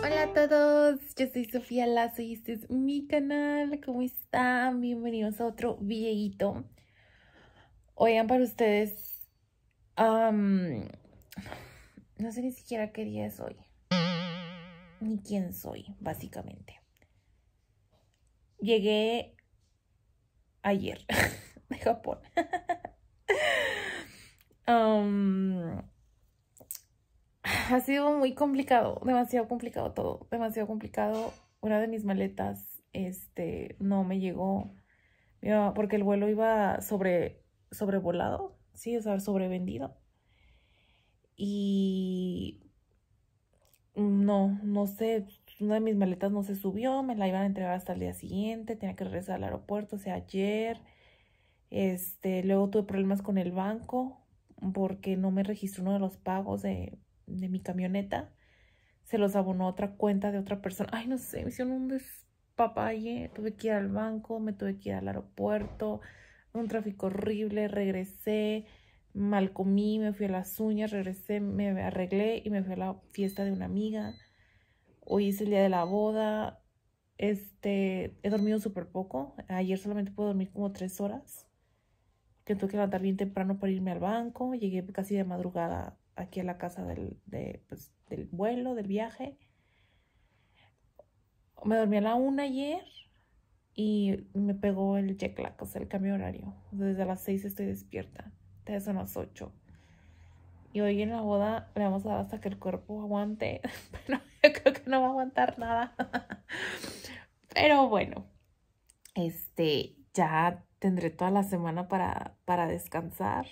Hola a todos, yo soy Sofía Lazo y este es mi canal. ¿Cómo están? Bienvenidos a otro videíto. Oigan, para ustedes, no sé ni siquiera qué día es hoy, ni quién soy, básicamente. Llegué ayer de Japón. Ha sido muy complicado, demasiado complicado todo, demasiado complicado. Una de mis maletas, no me llegó, porque el vuelo iba sobrevolado, sí, o sea, sobrevendido. Y no sé, una de mis maletas no se subió, me la iban a entregar hasta el día siguiente, tenía que regresar al aeropuerto, o sea, ayer. Luego tuve problemas con el banco porque no me registró uno de los pagos de mi camioneta. Se los abonó a otra cuenta de otra persona. Ay, no sé, me hicieron un despapalle. Tuve que ir al banco, me tuve que ir al aeropuerto. Un tráfico horrible, regresé, mal comí, me fui a las uñas, regresé, me arreglé y me fui a la fiesta de una amiga. Hoy es el día de la boda. He dormido súper poco. Ayer solamente pude dormir como 3 horas. Que tuve que levantar bien temprano para irme al banco. Llegué casi de madrugada aquí a la casa del vuelo, del viaje. Me dormí a la 1 ayer y me pegó el jet lag, o sea, el cambio horario. Desde las 6 estoy despierta. Ya son las 8. Y hoy en la boda le vamos a dar hasta que el cuerpo aguante. Pero yo creo que no va a aguantar nada. Pero bueno, ya tendré toda la semana para descansar.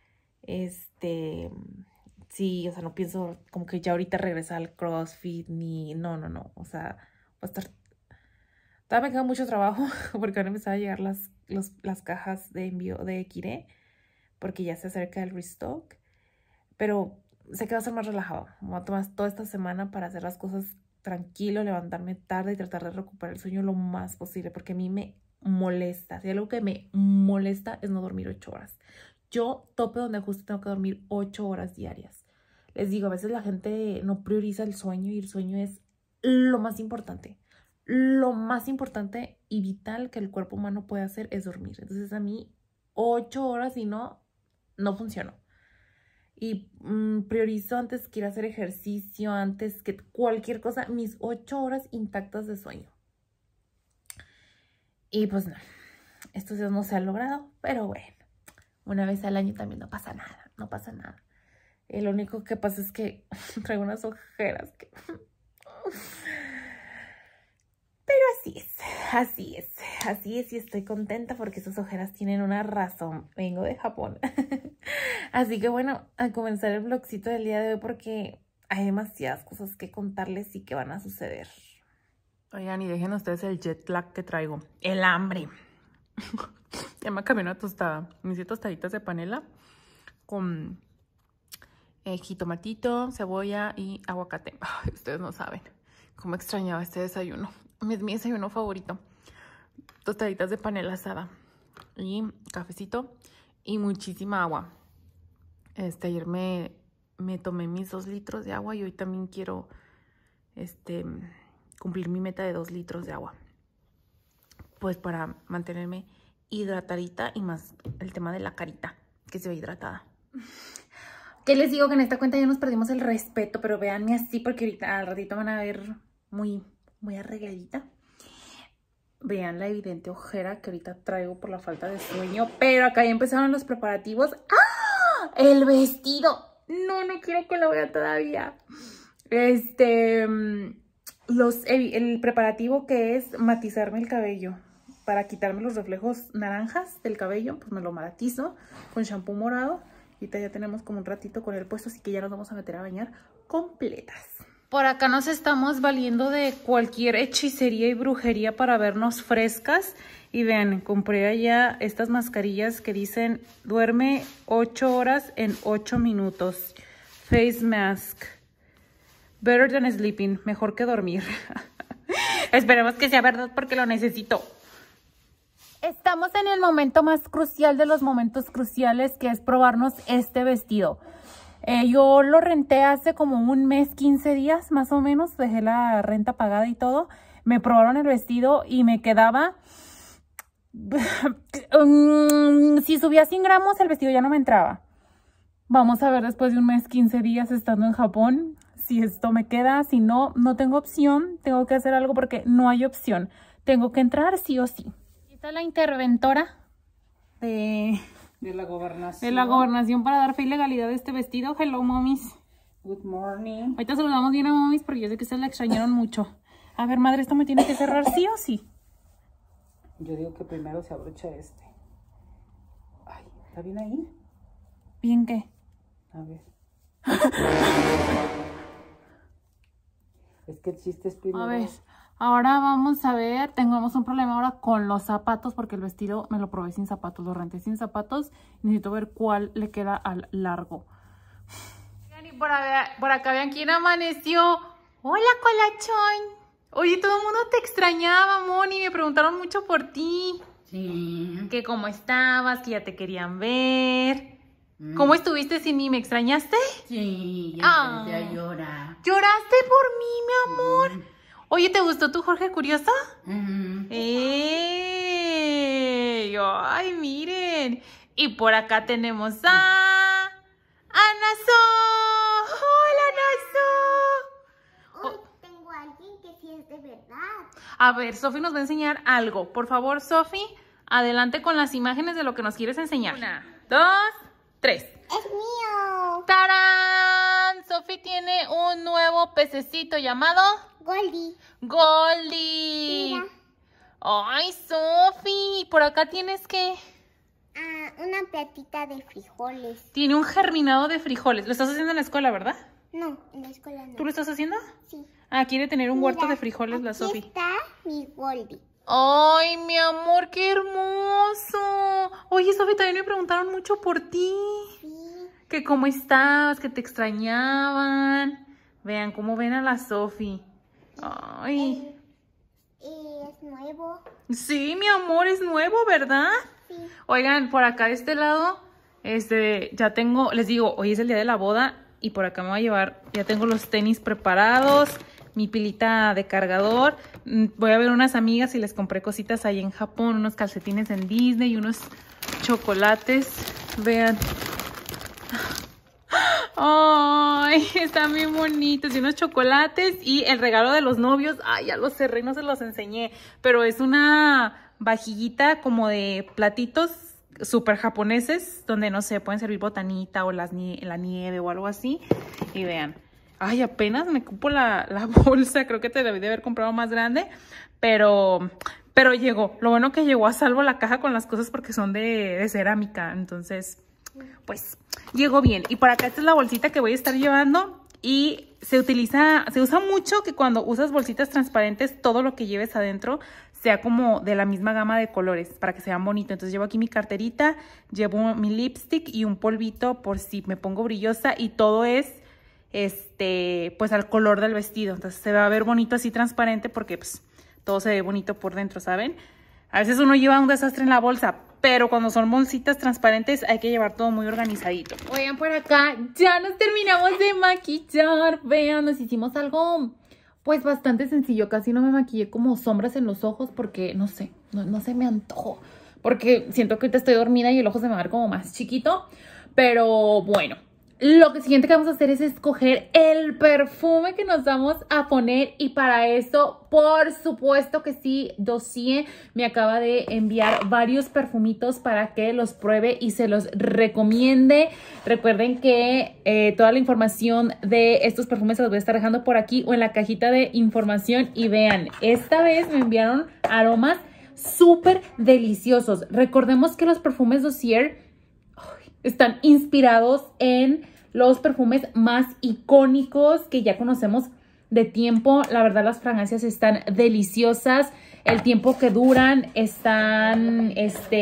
Sí, o sea, no pienso como que ya ahorita regresar al CrossFit ni... No. O sea, va a estar... Todavía me queda mucho trabajo porque van a empezar a llegar las cajas de envío de Kire porque ya se acerca el restock. Pero sé que va a ser más relajado. Me voy a tomar toda esta semana para hacer las cosas tranquilo, levantarme tarde y tratar de recuperar el sueño lo más posible porque a mí me molesta. Si algo que me molesta es no dormir 8 horas. Yo tope donde justo tengo que dormir 8 horas diarias. Les digo, a veces la gente no prioriza el sueño y el sueño es lo más importante. Lo más importante y vital que el cuerpo humano puede hacer es dormir. Entonces a mí 8 horas y no funcionó. Y priorizo antes que ir a hacer ejercicio, antes que cualquier cosa, mis 8 horas intactas de sueño. Y pues no, esto no se ha logrado, pero bueno, una vez al año también no pasa nada, no pasa nada. Lo único que pasa es que traigo unas ojeras que... Pero así es y estoy contenta porque esas ojeras tienen una razón. Vengo de Japón. Así que bueno, a comenzar el vlogcito del día de hoy porque hay demasiadas cosas que contarles y que van a suceder. Oigan, y dejen ustedes el jet lag que traigo. El hambre. Ya me acabé una tostada. Me hice tostaditas de panela con jitomatito, cebolla y aguacate. Ay, ustedes no saben cómo extrañaba este desayuno. Es mi desayuno favorito. Tostaditas de panela asada y cafecito y muchísima agua. Ayer me tomé mis 2 litros de agua y hoy también quiero cumplir mi meta de 2 litros de agua. Pues para mantenerme hidratadita y más el tema de la carita, que se ve hidratada. ¿Qué les digo? Que en esta cuenta ya nos perdimos el respeto, pero véanme así porque ahorita al ratito van a ver muy arregladita. Vean la evidente ojera que ahorita traigo por la falta de sueño, pero acá ya empezaron los preparativos. ¡Ah! El vestido. No quiero que lo vea todavía. El preparativo que es matizarme el cabello. Para quitarme los reflejos naranjas del cabello, pues me lo matizo con shampoo morado. Ahorita ya tenemos como un ratito con el puesto, así que ya nos vamos a meter a bañar completas. Por acá nos estamos valiendo de cualquier hechicería y brujería para vernos frescas. Y vean, compré allá estas mascarillas que dicen duerme 8 horas en 8 minutos. Face mask. Better than sleeping. Mejor que dormir. Esperemos que sea verdad porque lo necesito. Estamos en el momento más crucial de los momentos cruciales, que es probarnos este vestido. Yo lo renté hace como un mes, 15 días más o menos. Dejé la renta pagada y todo. Me probaron el vestido y me quedaba... si subía 100 gramos, el vestido ya no me entraba. Vamos a ver después de un mes, 15 días estando en Japón, si esto me queda. Si no, no tengo opción. Tengo que hacer algo porque no hay opción. Tengo que entrar sí o sí. Aquí está la interventora de la gobernación para dar fe y legalidad de este vestido. Hello, momis. Good morning. Ahorita saludamos bien a momis porque yo sé que se la extrañaron mucho. A ver, madre, esto me tiene que cerrar sí o sí. Yo digo que primero se abrocha este. Ay, ¿está bien ahí? ¿Bien qué? A ver. Es que el chiste es primero. A ver, ahora vamos a ver. Tenemos un problema ahora con los zapatos porque el vestido me lo probé sin zapatos. Lo renté sin zapatos. Necesito ver cuál le queda al largo. Y por acá vean quién amaneció. Hola, colachón. Oye, todo el mundo te extrañaba, Moni. Me preguntaron mucho por ti. Sí. Que cómo estabas, que ya te querían ver. ¿Cómo estuviste sin mí? ¿Me extrañaste? Sí, ya empecé a llorar. ¿Lloraste por mí, mi amor? Oye, ¿te gustó tu Jorge Curioso? ¡Ey! ¡Ay, miren! Y por acá tenemos a... ¡Anaso! ¡Hola, Anaso! Hoy tengo a alguien que sí es de verdad. A ver, Sofi nos va a enseñar algo. Por favor, Sofi, adelante con las imágenes de lo que nos quieres enseñar. 1, 2, 3. ¡Es mío! ¡Tarán! Sofi tiene un nuevo pececito llamado... Goldie. Goldie. Mira. Ay, Sofi, por acá tienes que... Una platita de frijoles. Tiene un germinado de frijoles. Lo estás haciendo en la escuela, ¿verdad? No, en la escuela no. ¿Tú lo estás haciendo? Sí. Quiere tener un huerto Mira, de frijoles la aquí Sofi. está mi Goldie. Ay, mi amor, qué hermoso. Oye, Sofi, también me preguntaron mucho por ti. Sí. Que cómo estabas, que te extrañaban. Vean cómo ven a la Sofi. Ay. Es nuevo. Sí, mi amor, es nuevo, ¿verdad? Sí. Oigan, por acá de este lado, ya tengo, les digo, hoy es el día de la boda y por acá me voy a llevar, ya tengo los tenis preparados, mi pilita de cargador. Voy a ver unas amigas y les compré cositas ahí en Japón, unos calcetines en Disney y unos chocolates. Vean. Ay, están bien bonitos. Y unos chocolates y el regalo de los novios. Ay, ya los cerré, no se los enseñé. Pero es una vajillita como de platitos súper japoneses, donde no sé, pueden servir botanita o la nieve o algo así. Y vean. Ay, apenas me cupo la bolsa. Creo que te debí de haber comprado más grande. Pero llegó. Lo bueno que llegó a salvo la caja con las cosas porque son de cerámica. Entonces, pues, llegó bien. Y por acá esta es la bolsita que voy a estar llevando. Y se usa mucho que cuando usas bolsitas transparentes, todo lo que lleves adentro sea como de la misma gama de colores para que sean bonitos. Entonces llevo aquí mi carterita, llevo mi lipstick y un polvito por si me pongo brillosa y todo es pues al color del vestido. Entonces se va a ver bonito así transparente porque pues todo se ve bonito por dentro, ¿saben? A veces uno lleva un desastre en la bolsa, pero cuando son bolsitas transparentes hay que llevar todo muy organizadito. Oigan, por acá ya nos terminamos de maquillar. Vean, nos hicimos algo pues bastante sencillo. Casi no me maquillé como sombras en los ojos porque no sé, no se me antojó. Porque siento que ahorita estoy dormida y el ojo se me va a ver como más chiquito. Pero bueno, lo siguiente que vamos a hacer es escoger el perfume que nos vamos a poner. Y para eso, por supuesto que sí, Dossier me acaba de enviar varios perfumitos para que los pruebe y se los recomiende. Recuerden que toda la información de estos perfumes se los voy a estar dejando por aquí o en la cajita de información. Y vean, esta vez me enviaron aromas súper deliciosos. Recordemos que los perfumes Dossier están inspirados en los perfumes más icónicos que ya conocemos de tiempo. La verdad, las fragancias están deliciosas. El tiempo que duran está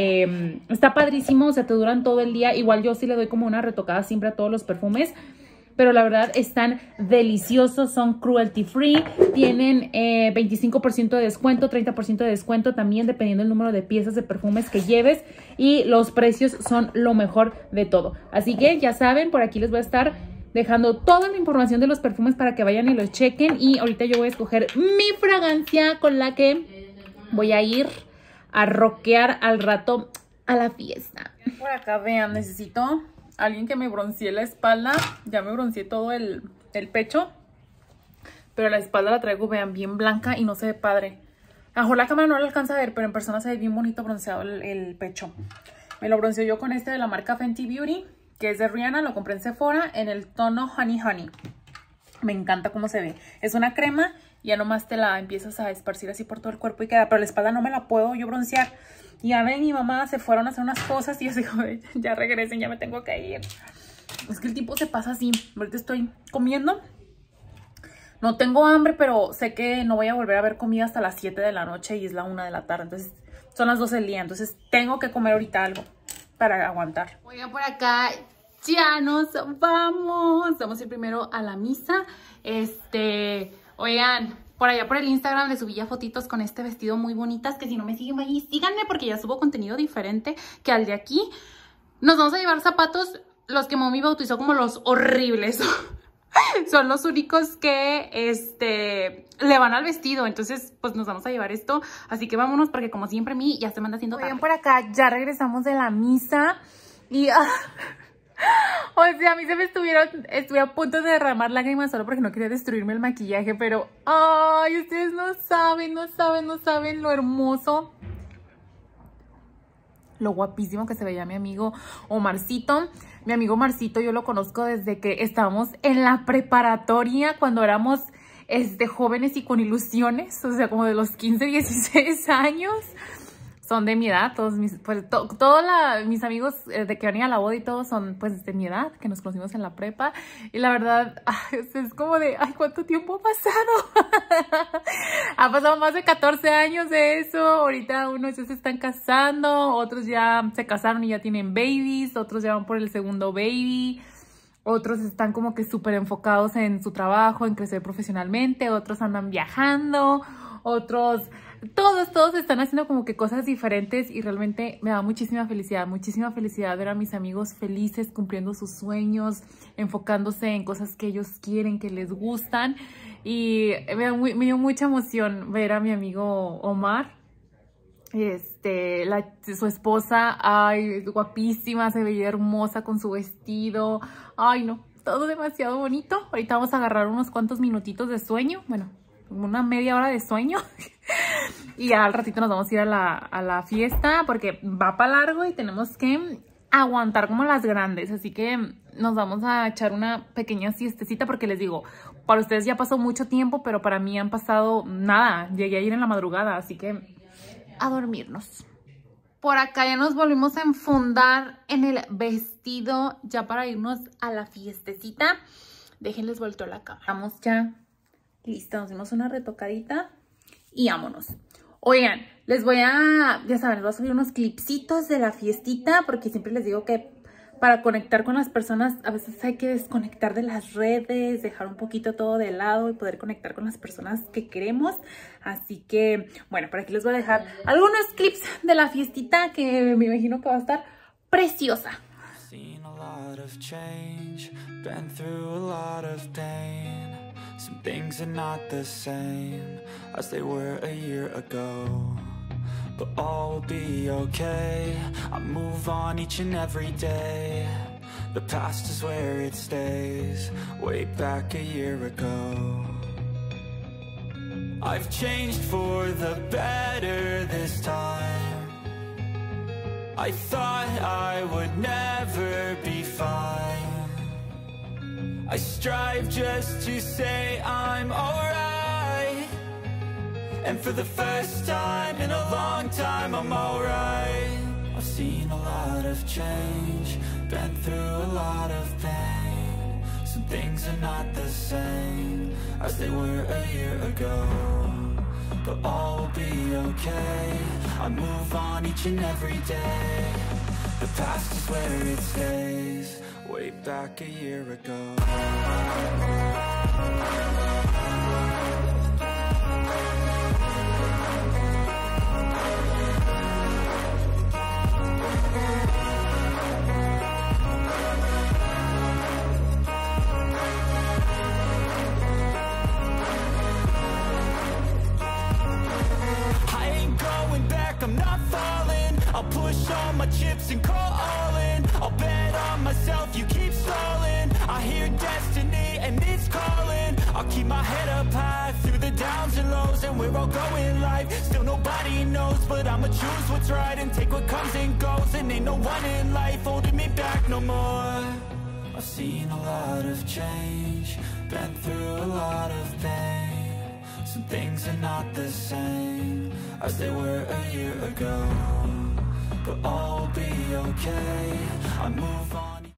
padrísimo. O sea, te duran todo el día. Igual yo sí le doy como una retocada siempre a todos los perfumes. pero la verdad están deliciosos, son cruelty free, tienen 25% de descuento, 30% de descuento también dependiendo del número de piezas de perfumes que lleves, y los precios son lo mejor de todo. Así que ya saben, por aquí les voy a estar dejando toda la información de los perfumes para que vayan y los chequen, y ahorita yo voy a escoger mi fragancia con la que voy a ir a rockear al rato a la fiesta. Por acá vean, necesito alguien que me broncee la espalda. Ya me bronceé todo el pecho, pero la espalda la traigo, vean, bien blanca y no se ve padre. A lo mejor la cámara no lo alcanza a ver, pero en persona se ve bien bonito bronceado el pecho. Me lo bronceo yo con este de la marca Fenty Beauty, que es de Rihanna. Lo compré en Sephora en el tono Honey Honey. Me encanta cómo se ve. Es una crema, ya nomás te la empiezas a esparcir así por todo el cuerpo y queda. Pero la espalda no me la puedo yo broncear. Y a ver, mi mamá se fueron a hacer unas cosas y yo digo, ya regresen, ya me tengo que ir. Es que el tipo se pasa así. Ahorita estoy comiendo. No tengo hambre, pero sé que no voy a volver a ver comida hasta las 7 de la noche y es la 1 de la tarde. Entonces son las 12 del día. Entonces tengo que comer ahorita algo para aguantar. Oigan, por acá ya nos vamos. Vamos a ir primero a la misa. Oigan, por allá por el Instagram les subí ya fotitos con este vestido muy bonitas, que si no me siguen, vayan y síganme porque ya subo contenido diferente que al de aquí. Nos vamos a llevar zapatos, los que mami bautizó como los horribles. Son los únicos que le van al vestido. Entonces pues nos vamos a llevar esto. Así que vámonos porque como siempre mi ya se me anda haciendo tarde. Oigan, por acá ya regresamos de la misa. Y o sea, a mí se me estuve a punto de derramar lágrimas solo porque no quería destruirme el maquillaje. Pero ay, ustedes no saben lo hermoso, lo guapísimo que se veía mi amigo Omarcito. Mi amigo Omarcito yo lo conozco desde que estábamos en la preparatoria, cuando éramos jóvenes y con ilusiones, o sea, como de los 15, 16 años. Son de mi edad, todos mis, pues, mis amigos de que venían a la boda y todos son pues de mi edad, que nos conocimos en la prepa. Y la verdad, es como de, ay, ¿cuánto tiempo ha pasado? Ha pasado más de 14 años de eso. Ahorita unos ya se están casando, otros ya se casaron y ya tienen babies, otros ya van por el segundo baby. Otros están como que súper enfocados en su trabajo, en crecer profesionalmente, otros andan viajando, otros... Todos están haciendo como que cosas diferentes y realmente me da muchísima felicidad ver a mis amigos felices, cumpliendo sus sueños, enfocándose en cosas que ellos quieren, que les gustan. Y me dio mucha emoción ver a mi amigo Omar, su esposa, ay, guapísima, se veía hermosa con su vestido. Ay, no, todo demasiado bonito. Ahorita vamos a agarrar unos cuantos minutitos de sueño, bueno, una media hora de sueño. Y ya al ratito nos vamos a ir a la fiesta porque va para largo y tenemos que aguantar como las grandes. Así que nos vamos a echar una pequeña siestecita porque les digo, para ustedes ya pasó mucho tiempo, pero para mí han pasado nada. Llegué ayer en la madrugada, así que a dormirnos. Por acá ya nos volvimos a enfundar en el vestido ya para irnos a la fiestecita. Déjenles vuelto la cámara. Vamos ya listos, nos dimos una retocadita y vámonos. Oigan, ya saben, les voy a subir unos clipsitos de la fiestita porque siempre les digo que para conectar con las personas a veces hay que desconectar de las redes, dejar un poquito todo de lado y poder conectar con las personas que queremos. Así que, bueno, por aquí les voy a dejar algunos clips de la fiestita que me imagino que va a estar preciosa. Some things are not the same as they were a year ago, but all will be okay. I move on each and every day. The past is where it stays, way back a year ago. I've changed for the better this time. I thought I would never be fine. I strive just to say I'm alright, and for the first time in a long time I'm alright. I've seen a lot of change, been through a lot of pain. Some things are not the same as they were a year ago, but all will be okay. I move on each and every day. The past is where it stays, way back a year ago. I'm not falling, I'll push all my chips and call all in. I'll bet on myself, you keep stalling. I hear destiny and it's calling. I'll keep my head up high through the downs and lows, and we're all going live. Still nobody knows, but I'ma choose what's right and take what comes and goes. And ain't no one in life holding me back no more. I've seen a lot of change, been through a lot of pain. Some things are not the same as they were a year ago, but all will be okay. I move on.